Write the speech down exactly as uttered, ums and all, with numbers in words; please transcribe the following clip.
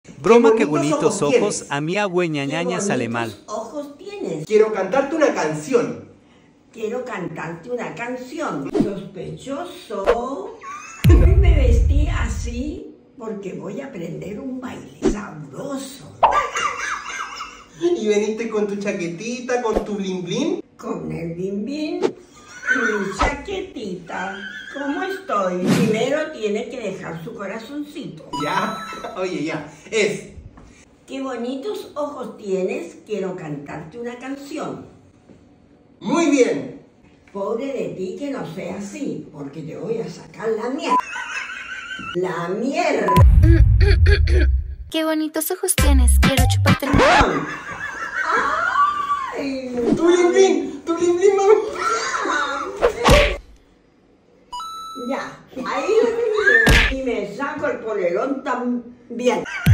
Broma, qué bonitos ojos, a mi abueñañaña sale mal. ¿Qué ojos tienes? Quiero cantarte una canción. Quiero cantarte una canción. Sospechoso. Hoy me vestí así porque voy a aprender un baile sabroso. Y veniste con tu chaquetita, con tu blin blin. Con el bim bim y mi chaquetita. ¿Cómo estoy? Primero tiene que dejar su corazoncito. Ya, oye, ya. Es. Qué bonitos ojos tienes. Quiero cantarte una canción. Muy bien. Pobre de ti que no sea así, porque te voy a sacar la mierda. La mierda. Qué bonitos ojos tienes. Quiero chuparte el mano. Ay, Tu blin blin, tu blin blin, mami. ya, ahí lo tenía y me saco el polerón también.